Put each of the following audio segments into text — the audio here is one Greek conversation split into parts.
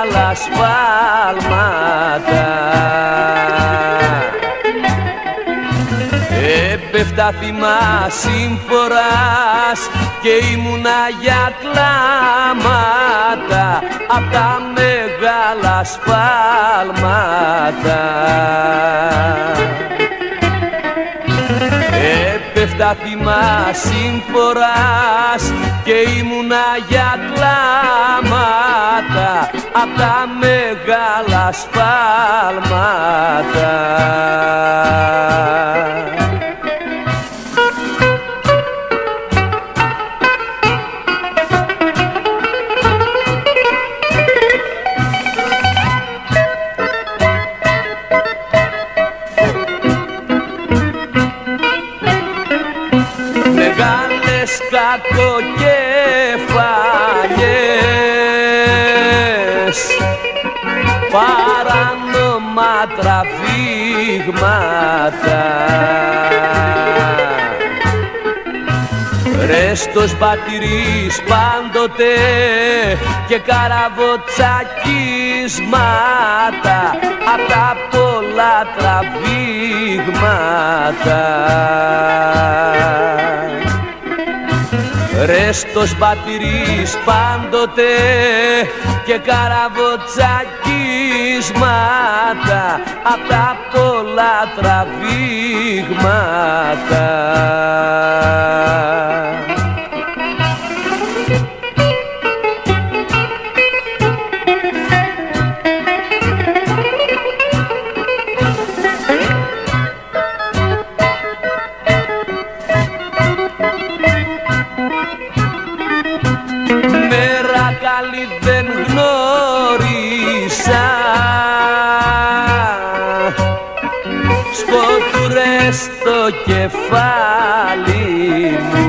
μεγάλα σφάλματα. Έπεφτα θύμα συμφοράς και ήμουνα για κλάματα απ' τα μεγάλα σφάλματα. Έπεφτα θύμα συμφοράς και ήμουνα για κλάματα απ' τα μεγάλα σφάλματα. Μεγάλες κακοκεφαλιές, παράνομα τραβήγματα, ρέστος μπατηρής πάντοτε και καραβοτσακίσματα απ' τα πολλά τραβήγματα. Ρέστος μπατηρής πάντοτε και καραβοτσακίσματα απ' τα πολλά τραβήγματα. Καλή δεν γνώρισα, σκοτουρές στο κεφάλι μου.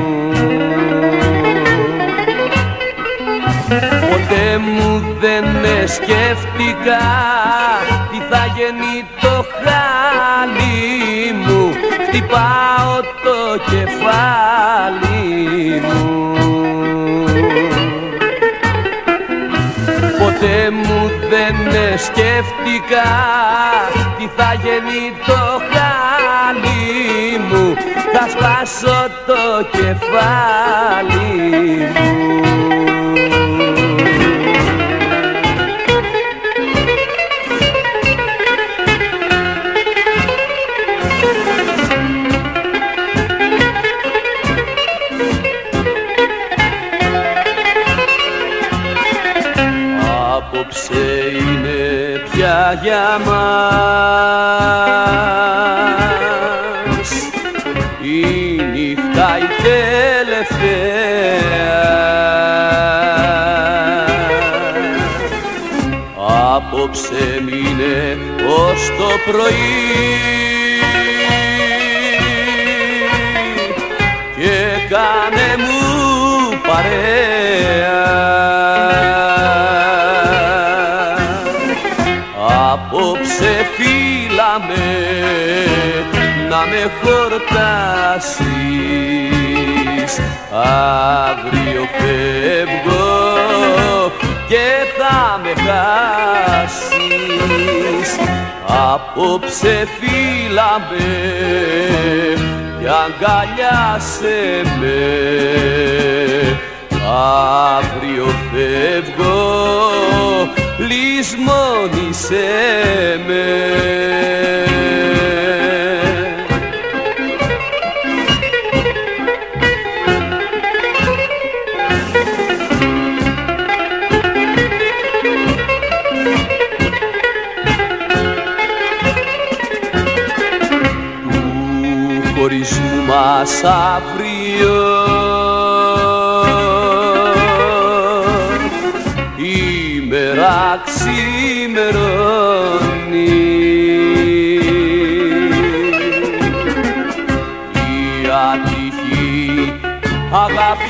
Ποτέ μου δεν σκέφτηκα τι θα γίνει το χάλι μου. Χτυπάω το κεφάλι μου. Ποτέ μου δεν σκέφτηκα τι θα γίνει το χάλι μου. Θα σπάσω το κεφάλι μου. Απόψε είναι πια για μας η νύχτα η τελευταία. Απόψε μείνε ως το πρωί και κάνε μου παρέα. Απόψε φύλαμε να με χορτάσεις, αύριο φεύγω και θα με χάσεις. Απόψε φύλαμε και αγκαλιάσέ με, αύριο φεύγω, λησμόνησέ με. Του χωρισμού μας αύριο ημέρα ξημερώνει. Η άτυχη αγάπη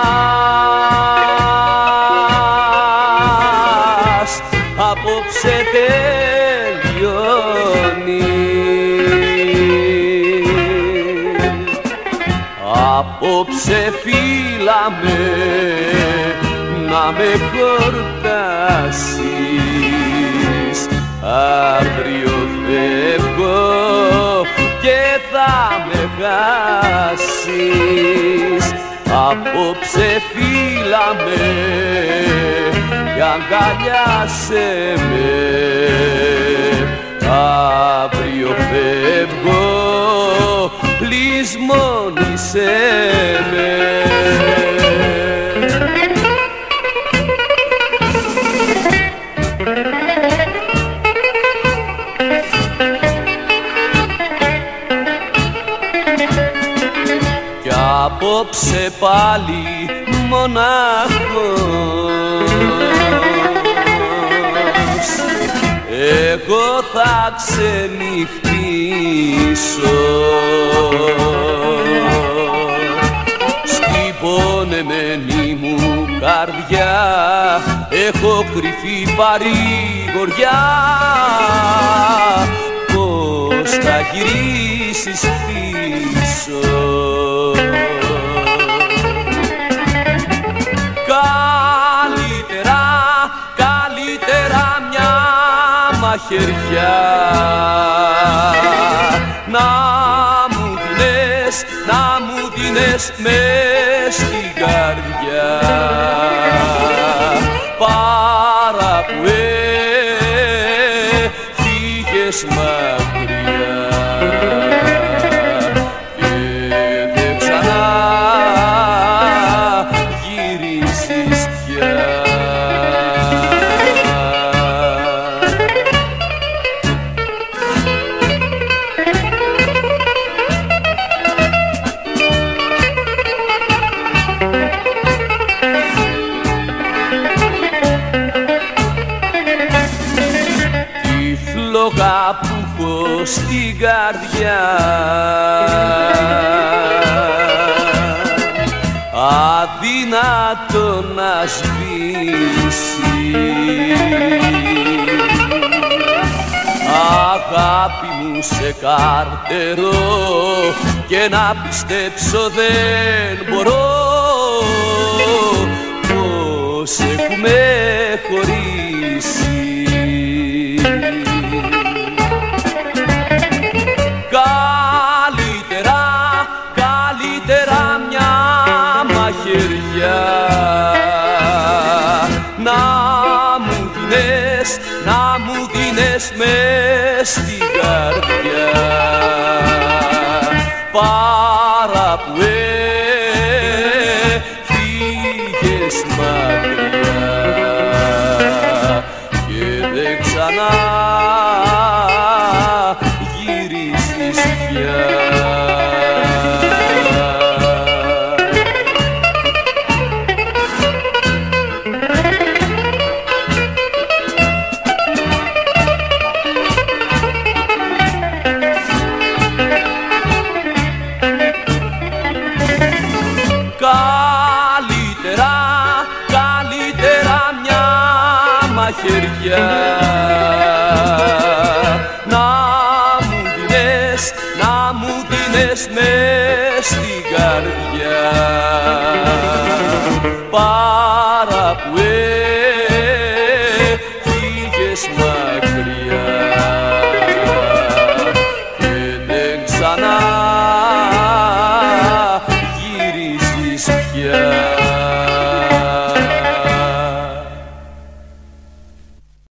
μας απόψε τελειώνει. Απόψε φύλαμε να με χορτάσεις, αύριο φεύγω και θα με χάσεις. Απόψε φίλα με και αγκαλιάσαι με. Αύριο φεύγω, λησμόνησέ με. Κι απόψε πάλι μονάχος εγώ θα ξενυχτήσω. Στην πονεμένη μου καρδιά έχω κρυφή παρηγοριά. Πώς θα γυρίσεις πίσω? Καλύτερα μια μαχαιριά να μου δίνες μες στην καρδιά, παρά που φύγες μακριά και δεν ξανά γυρίσεις πια. Φλόγα που έχω στην καρδιά αδύνατο να σβήσει. Αγάπη μου σε καρτερώ και να πιστέψω δεν μπορώ πως έχουμε χωρίσει. Καλύτερα μια μαχαιριά να μου δίνες μες στην καρδιά, παρά που φύγες μακριά και δεν ξανά γυρίσεις πια. Καλύτερα μια μαχαιριά να μου δίνες μες στην καρδιά, παρά που